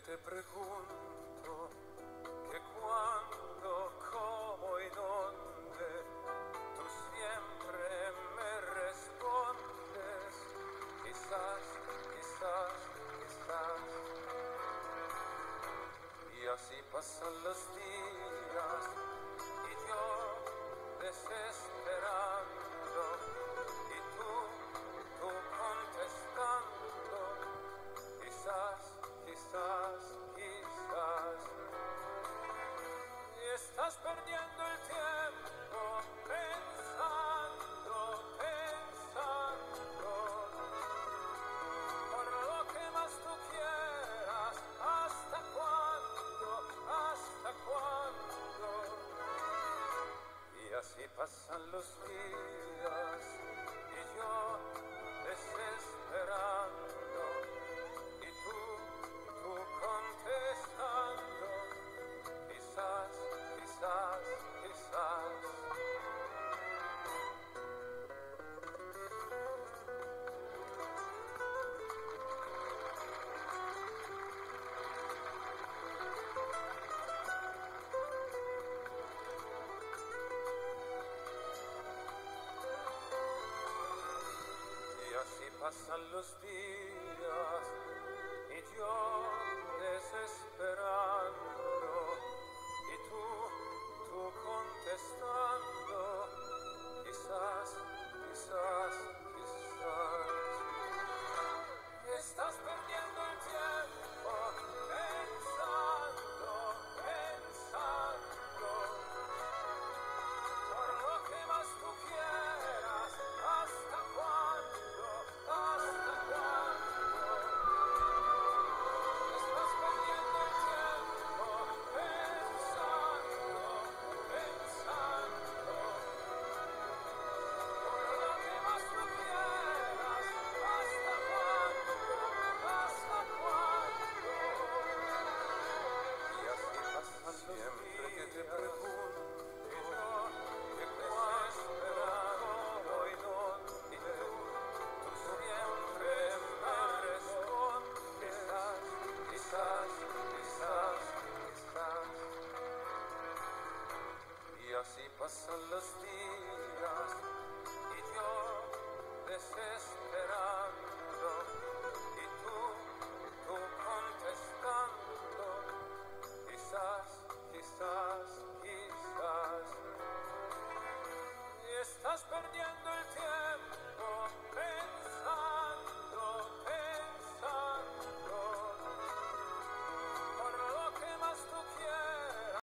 te pregunto que cuándo, cómo y dónde, tú siempre me respondes, quizás, quizás, quizás. Y así pasan los días y yo desesperando y tú contestando, quizás, quizás, quizás. Y estás perdiendo el tiempo pensando, pensando, por lo que más tú quieras, hasta cuándo, hasta cuándo. Y así pasan los días y yo desesperando y tú contestando, quizás, quizás, quizás. Y así pasan los días y yo desesperando y tú contestando, quizás, quizás, quizás. Estás perdiendo el tiempo pensando, pensando, por lo que más tú quieras, hasta cuándo, hasta cuándo. Estás perdiendo el tiempo pensando, pensando, por lo que más tú quieras, hasta cuándo, hasta cuándo. Y así pasan siempre que te pregunto que cuándo, cómo y dónde, tú siempre me respondes, quizás, quizás, quizás. Y así pasan los días y yo deseo